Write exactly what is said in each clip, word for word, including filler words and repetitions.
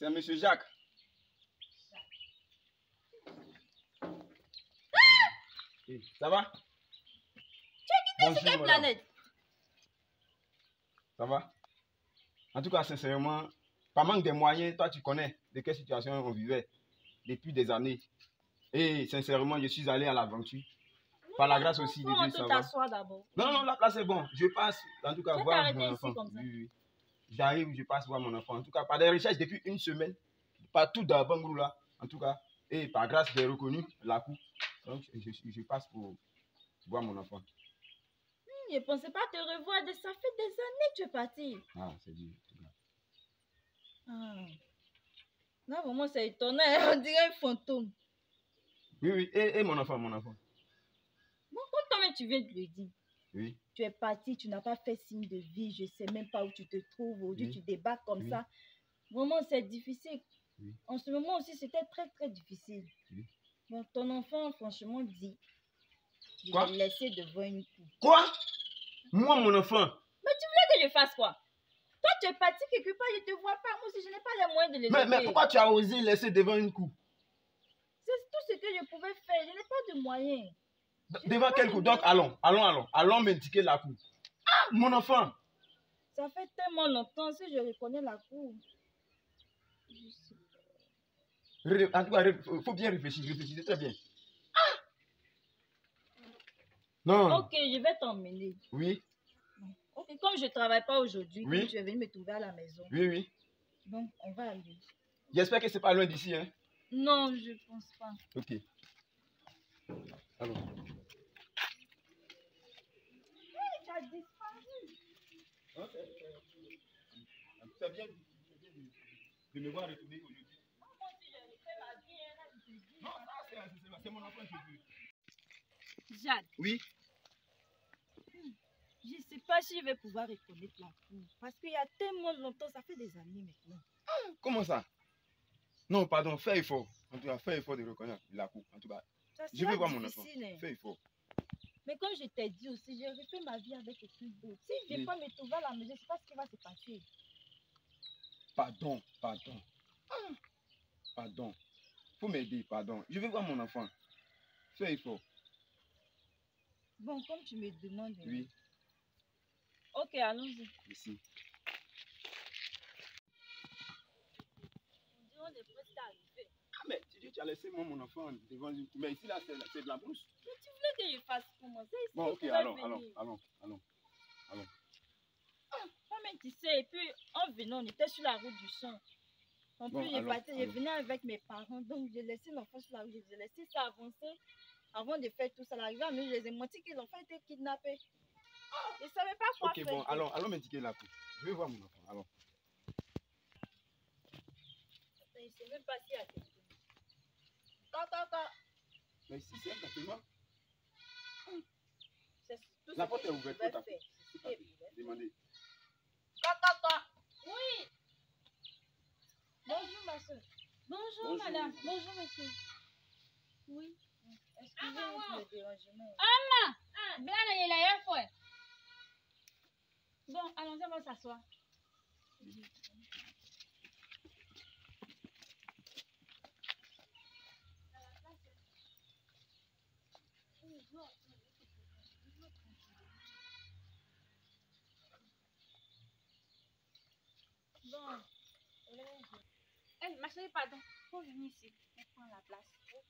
C'est monsieur Jacques. Hey, ça va? Tu as quitté sur quelle planète? Ça va? En tout cas, sincèrement, par manque de moyens, toi tu connais de quelle situation on vivait depuis des années. Et sincèrement, je suis allé à l'aventure. Par la grâce aussi de Dieu, ça va. T'asseoir d'abord. Non, non, la place est bon. Je passe, en tout cas, tu voir mon enfant. Comme ça. Oui, oui. J'arrive, je passe voir mon enfant. En tout cas, par des recherches depuis une semaine, partout dans Bangoulou là, en tout cas, et par grâce, j'ai reconnu la coupe. Donc, je, je, je passe pour voir mon enfant. Hmm, je ne pensais pas te revoir. De... Ça fait des années que tu es parti. Ah, c'est dur. Ah. Non, vraiment, c'est étonnant. On dirait un fantôme. Oui, oui. Et, et mon enfant, mon enfant. Bon, comme toi-même, tu viens de le dire. Oui. Tu es parti, tu n'as pas fait signe de vie. Je ne sais même pas où tu te trouves. Aujourd'hui, oui. Tu débarques comme oui. Ça. Vraiment, c'est difficile. Oui. En ce moment aussi, c'était très, très difficile. Oui. Bon, ton enfant, franchement, dit. Je quoi? vais laisser devant une coupe. Quoi? Moi, mon enfant? Mais tu voulais que je fasse quoi? Toi, tu es parti quelque part, je ne te vois pas. Moi aussi, je n'ai pas les moyens de les mais, mais pourquoi tu as osé laisser devant une coupe? C'est tout ce que je pouvais faire. Je n'ai pas de moyens. Je devant quelle coupe? Donc, allons, allons, allons. Allons m'indiquer la coupe. Ah, mon enfant! Ça fait tellement longtemps si je reconnais la coupe. En tout cas, il faut bien réfléchir. Réfléchissez très bien. Ah! Non. Ok, je vais t'emmener. Oui. Ok, comme je ne travaille pas aujourd'hui, oui. Tu es venu me trouver à la maison. Oui, oui. Donc, on va aller. J'espère que ce n'est pas loin d'ici, hein? Non, je ne pense pas. Ok. Alors. Hey, tu as disparu. Hein, c'est bien de me voir retourner aujourd'hui. Non, moi aussi, je refais ma vie. Hein, là, je te dis. Non, c'est mon enfant que je veux. Jade. Oui. Je ne sais pas si je vais pouvoir reconnaître la cour. Parce qu'il y a tellement longtemps, ça fait des années maintenant. Ah, comment ça? Non, pardon, fais effort. En tout cas, fais effort de reconnaître la cour. En tout cas, je veux voir mon enfant. Hein. Fais effort. Mais comme je t'ai dit aussi, j'ai refait ma vie avec quelqu'un d'autre. Si je ne vais pas me trouver à la maison, je ne sais pas ce qui va se passer. Pardon, pardon. Ah, pardon. Faut m'aider, pardon. Je veux voir mon enfant. Fais effort. Bon, comme tu me demandes. Oui. Ok, allons-y. Ici. On est presque arrivé. Ah, mais tu dis tu as laissé moi mon enfant devant lui. Mais ici, là, c'est de la brousse. Mais tu voulais que je fasse comment ça? Bon, ok, allons, allons, allons, allons, allons. Ah, toi-même, tu sais, et puis en venant, on était sur la route du champ. En bon, plus, allons, je, je venais avec mes parents, donc j'ai laissé l'enfant sur la route, j'ai laissé ça avancer. Avant de faire tout ça, l'arrivée à nous, je les ai menti que l'enfant était kidnappé. Je ne savais pas quoi okay, faire. Ok, bon, allons, allons m'indiquer la coupe. Je vais voir mon enfant, allons. Je ne sais même pas s'il y a quelqu'un. Kaka. Mais si c'est un appartement. La porte est ouverte, tout à fait. Demandez. Kaka. Oui. Bonjour ma soeur. Bonjour, Bonjour madame. Bonjour monsieur. Oui. Excusez-moi pour le dérangement. Anna! Ah, bien, il a eu fois. Bon, allons-y, on va s'asseoir. Bon. Eh, ma chérie, pardon. Faut venir ici. On prend la place.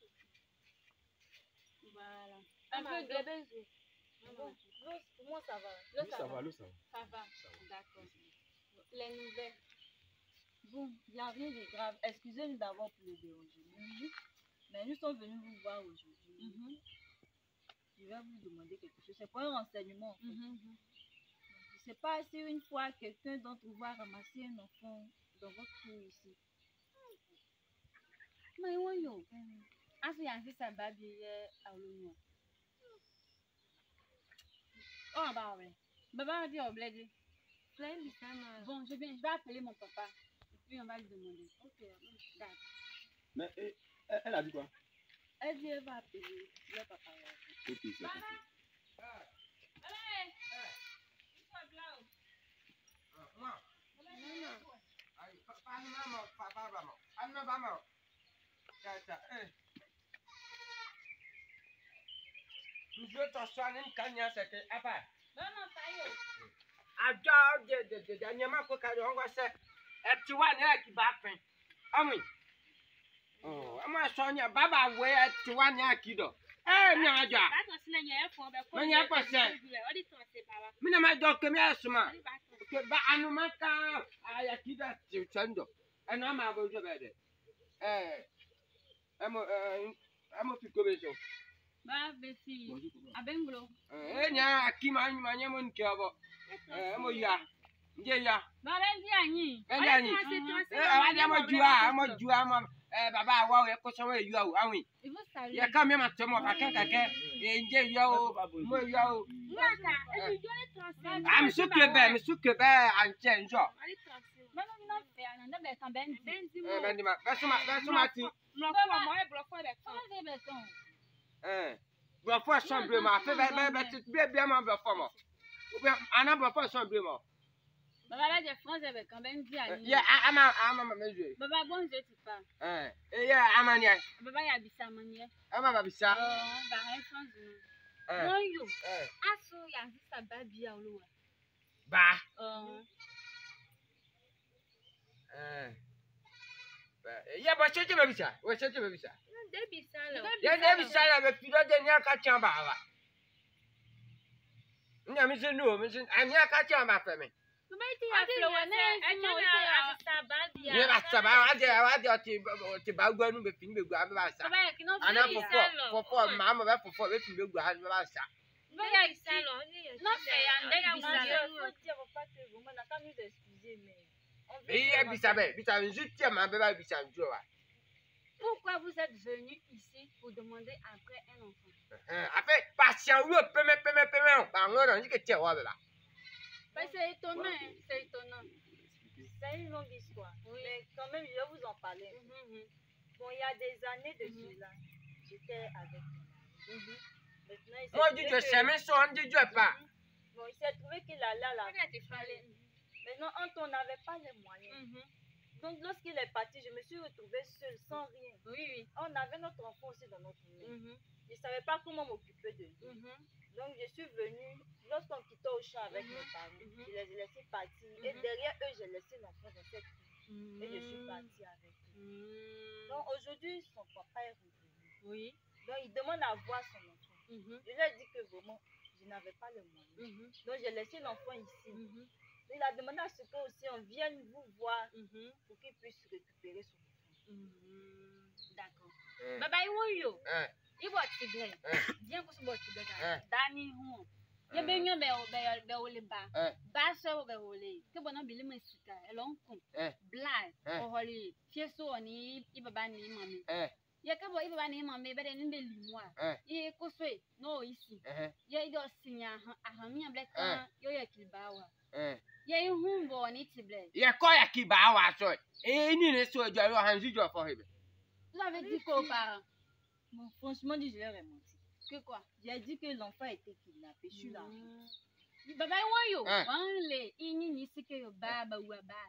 Voilà. Un peu de baiser. Bon, l'eau, pour moi, ça va. L'eau, oui, ça, ça va, l'eau, ça va. Ça va. D'accord. Les nouvelles. Bon, il n'y a rien de grave. Excusez-nous d'abord pour le dérangement. Mm-hmm. Mais nous sommes venus vous voir aujourd'hui. Mm-hmm. Je vais vous demander quelque chose. C'est pas un renseignement. En fait. Mm-hmm. Je ne sais pas si une fois quelqu'un d'entre vous va ramasser un enfant dans votre cour ici. Mais oui, oui. Ah, c'est un fils à baby à l'union. Oh, bah ouais. Baba a dit au bled. Bon, je viens, je vais appeler mon papa. Et puis on va lui demander. Ok, d'accord. Mais et, elle, elle a dit quoi? Elle dit elle va appeler le papa. Ok, c'est compris. Allez! Moi? Non, non. Pas maman, papa, maman. non, vamos. Ça, ça, hein. Nous veux t'en soigner une cagna, c'était à part. Non, non, ça y est. Adore de de de dernièrement pour qu'elle envoie ça. Et tu vois, n'est-ce qui bat fin. Ah oui. Oh, moi, Sonia, Baba, ouais, tu vois, n'est-ce qui do. Eh, non, ja. Mais il y a pas ça. Mais non, mais donc, mais à ce moment. Que ba anumaka ayakida tichando. Ana ma bo jo bede. Eh. Amo eh amo pikobezo. Ba besi. Abenglo. Eh nya akima anyu manya mo nkebo. Eh amo ya. Nje ya. Ba benzi anyi. Benzi anyi. Eh awade amo jua, amo jua amo eh baba wa we ko so we yu awu awin. Il vous salue. Ya ka mi ma temo ka kan ka ke. Eh nje ya o, mo ya o. Ngaka, e bi jole transfer. Am sukebe, mi sukebe anche njo. Non, non, non, fais un an de benzi. Benzi mo. Eh benzi ma, besuma, besuma ti. Blofo mo e blofo de ton. Comment beton? Eh. Blofo sombrement, fait be be be bien bien ma blofo mo. Ou bien ana blofo sombrement. Baba la de France avec un benzi ani. Ya ama ama ma meje. Baba bon je tu pas. Eh. Eh ya amania. Baba ya bisa manie. Ama ba bisa. Oh, ba en France. Eh. Non yo. Eh. Aso ya bisa ba bia oluwa. Ba. Oh. Eh. Ba. Ya ba cheche ba bisa. We cheche ba bisa. De bisa lo. Ya de bisa la be pido de nya ka chan ba wa. Nya mi se no, mi se anya ka chan ba fe me. Baba ti ya flo wa na e mo ti ya bisa ba bia. Ye ba sa ba wa de wa de ti ti ba gwa nu be fin be gwa ba sa. Baba ki no Ana fofo, fofo ma ma ba fofo be fin be gwa ba sa. Baba ya bisa lo. Non fais ya de bisa lo. Faut dire au fait que vraiment, on a quand même d'excuser, mais. on veut Eh, faire bisa be, bisa juste ma be ba bisa njo wa. Pourquoi vous êtes venu ici pour demander après un enfant? Eh, après patient ou peme peme peme, ba ngoro ni ke tie wa ba. Bah, c'est étonnant, hein, c'est étonnant. C'est une longue histoire. Mais quand même, je vais vous en parler. Bon, il y a des années de cela, j'étais avec mon mari. Maintenant, il s'est Moi trouvé dis que- je sais mais son dit je pas. Bon, il s'est trouvé qu'il allait à la Maintenant, quand on n'avait pas les moyens. Donc, lorsqu'il est parti, je me suis retrouvée seule, sans rien. Oui, oui. On avait notre enfant aussi dans notre main. Je ne savais pas comment m'occuper de lui. Donc, je suis venue, lorsqu'on quittait au champ avec mes parents, je les ai laissés partir. Et derrière eux, j'ai laissé l'enfant dans cette rue. Et je suis partie avec eux. Donc, aujourd'hui, son papa est revenu. Oui. Donc, il demande à voir son enfant. Je lui ai dit que vraiment, je n'avais pas le moyen. Donc, j'ai laissé l'enfant ici. Il a demandé à ce que aussi on vienne vous voir pour qu'il puisse récupérer son enfant. D'accord. Baba iwoyo. Eh. Ibo tigle. Bien ko so bo tigle Eh. da. Dani hu. Ye be nyo be be be ole ba. Eh. Ba so be ole. Ke bona bi le masika elon kun. Eh. Blind. Eh. O holi. Tie so oni ibaba ni mami. Eh. Ye ke bo ibaba ni mami be de ni be limwa. Eh. Ye ko so e no isi. Eh. Ye do sinya ahami black kan yo ye kilbawa. Eh. Ye hu bo ni tible. Ye ko ya ki ba wa so. Eh ni ne so jo yo han ji jo fo hebe. Vous avez dit quoi aux parents? Bon, franchement, dit, je leur ai menti. Que quoi? J'ai dit que l'enfant était kidnappé. Je suis là. Baba iwoyo. Eh. Wanle ini ni sike yo baba wa ba.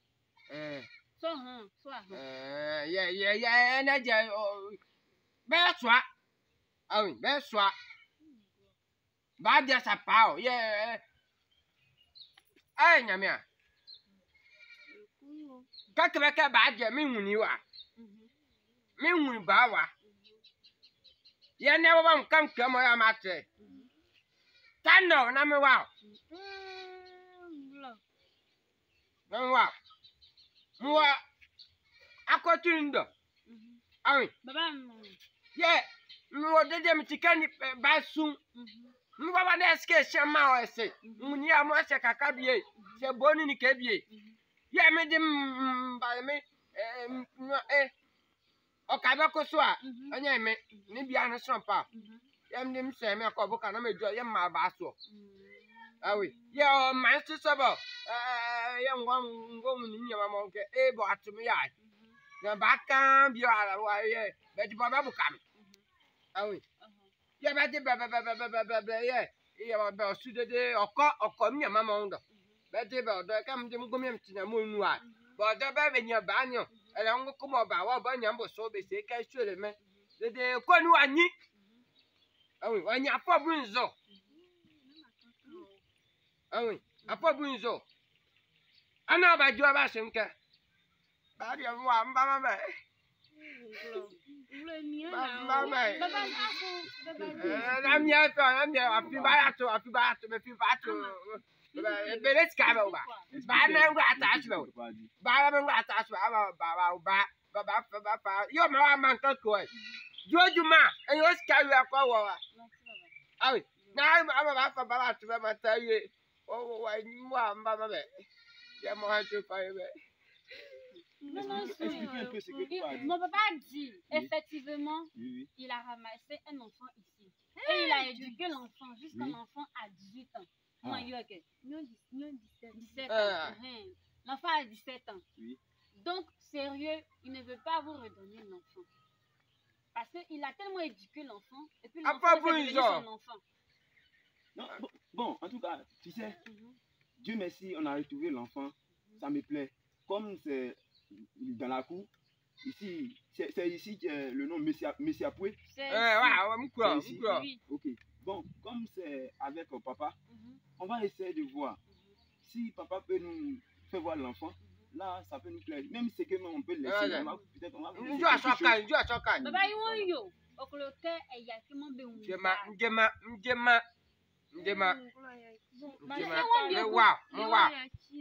Eh. So han, so han. Eh, yeah, yeah, yeah, na je o. Be swa. Ah oui, be swa. Ba dia sa pa o. Yeah. Ai nya mia. Ka ke be ka ba je mi huni wa. Mi huni ba wa. Ye ne wa ban kam ke mo ya ma tre. Tano na mi wa. Na mi wa. Mu wa. Akotindo. Ah oui. Baba Yeah, no de dem tikani basun. Nu baba na eske shama o ese. Muni amo ese kaka bie. Se boni ni ke bie. Yeah, me dem ba me eh o ka be ko so a. Anya me ni bia no so pa. Yeah, me dem se me ko bo ka na me jo ye ma ba so. Ah oui. Yeah, man si so ba. Eh, ye ngwa ngwa ni nyama mo ke e bo atumi ya. Na baka bi ala wa ye. Be ti baba bu kam. Ah oui. Ya ba de ba ba ba ba ba ba ba ye. Ya ba su de de oko oko mi ma mo ndo. Be de ba do ka m de m go mi m ti na mo nu a. Ba do ba be nya ba nyo. Elle a un comme bah ouais bah nyambo so be c'est qu'elle sur les mains. De de quoi nous ani. Ah oui, on y a pas bunzo. Ah oui, a pas bunzo. Ana ba jo ba senka. Ba dia moi mba mba. Mba mba. Na mi ato, na mi afi ba ato, afi ba ato, me fi ba ato. Be let's go ba. Ba na ngwa ata asbe. Ba na ngwa ata asbe ba ba ba ba ba ba ba. Yo ma wa man ka ko. Jojuma, e yo ska yu akwa wa. Ah oui. Na ma ba fa ba ato ba ta ye. Oh wa ni moi mba mba. Ya mo ha se fa ye. Non, non, Expliquez un peu ce que tu as dit. mon papa dit, effectivement, Oui, oui. il a ramassé un enfant ici. Et il a éduqué l'enfant jusqu'à Oui. l'enfant à dix-huit ans. Ah. Moi, il y a que dix-sept Ah. ans. Hein. L'enfant a dix-sept ans. Oui. Donc, sérieux, il ne veut pas vous redonner l'enfant. Parce qu'il a tellement éduqué l'enfant. Et puis, Ah, l'enfant pas est devenu bon, son enfant. Non, bon, bon, en tout cas, tu sais, Mhm. Dieu merci, on a retrouvé l'enfant. Ça me plaît. Comme c'est dans la cour, ici, c'est c'est ici que le nom Messia Poué. C'est Eh wa wa mkwa, C'est ici. mkwa. oui. Ok. Bon, comme c'est avec euh, papa, Mhm. on va essayer de voir. Si papa peut nous faire voir l'enfant, là, ça peut nous plaire. Même si que nous, on peut le laisser, Ouais, ouais. on va peut-être on va vous laisser Njo quelque asoka, chose. njo asoka. Baba, il y a yo. Okoloke, et il y a qui m'ont béni. Njema, njema, njema. Njema. Mais Njema. c'est un Me bien wa, me wa.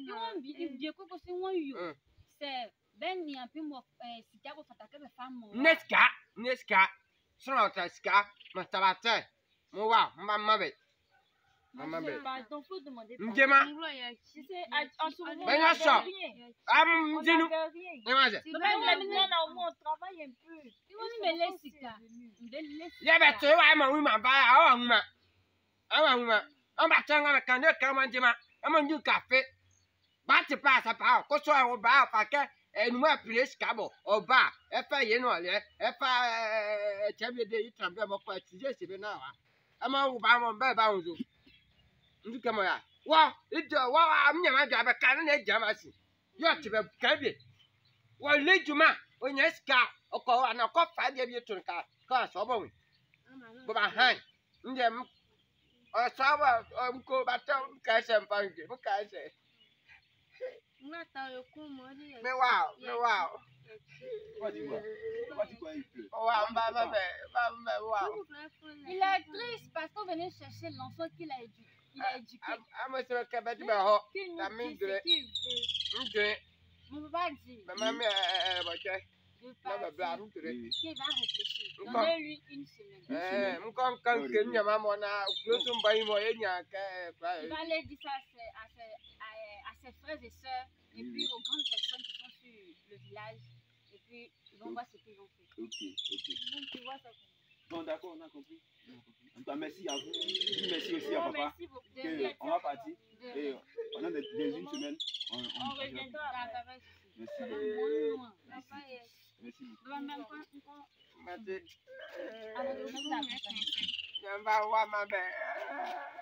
Mm. C'est ben ni un peu moi si tu as fait ta femme. Neska, neska. Sono ta ska, ma tabate. Me wa, mba mabe. Mama be. Pardon, faut demander. Njema. Tu sais, en ce moment, Ben, on ça. n'avait rien. Am On dinu. n'avait rien. Emaze. Maintenant, maintenant, au moins, on travaille un peu. Oui, mais Lessica. Ya be to wa ma wi ma ba ya awa huma. Awa huma. Am ba tanga na kan de kan ma njema. Am nju cafe. Ba ti pa sa pa ko so e ba fa ke enu ma place ka bo. Oba, e fa ye no le. E fa e chebe de yi trambe mo ko ti je se be na wa. Ama wo ba mo ba ba wo zo. Ndu ke mo ya. Wa, ijo wa am nyama ja be kan na jama si. Yo ti be kan bi. Wa le juma, o nya ska. Oko ana ko fa de bi tun ka. Ka so bo wi. Bo ba han. Nje m o so ba o ko ba ta ka se mpange. Mo ka se. Me wa, me wa. Pourquoi tu vois? Pourquoi tu crois qu'il pleut? Wa ba ba be, ba ba wa. Il est triste parce qu'on venait chercher l'enfant qu'il a éduqué. Il a éduqué. Ama se ka ba ti ba ho. Qu'il La nous main dise de ce qu'il veut. Nje. Mon papa dit, Mama me eh ba ke. je Na ba bla parti, mu ture. Oui. qu'il va réfléchir. Bon. Donnez-lui une semaine. Eh, mu kon kan ke nya ma mo na kulo ba yi mo ye nya ka ba. Il va aller dire ça à ses, à ses, à, à ses frères et sœurs, et Oui, puis oui. aux grandes personnes qui sont sur le village, et puis ils vont voir ce qu'ils vont faire. Ok, ok. Donc, tu vois ça. Bon, d'accord, on a compris. On a compris. En tout cas, merci à vous. Dis merci aussi à Oh, papa. merci beaucoup. De Que rien. on va partir. De Et rien. pendant des, des une semaine, on, on, On reviendra. D'accord, après. Merci. c'est bon, moi. Merci. Merci beaucoup. Maman, même quand- quand- Ma te. alors, je vais vous accompagner. Nya ba wa ma be.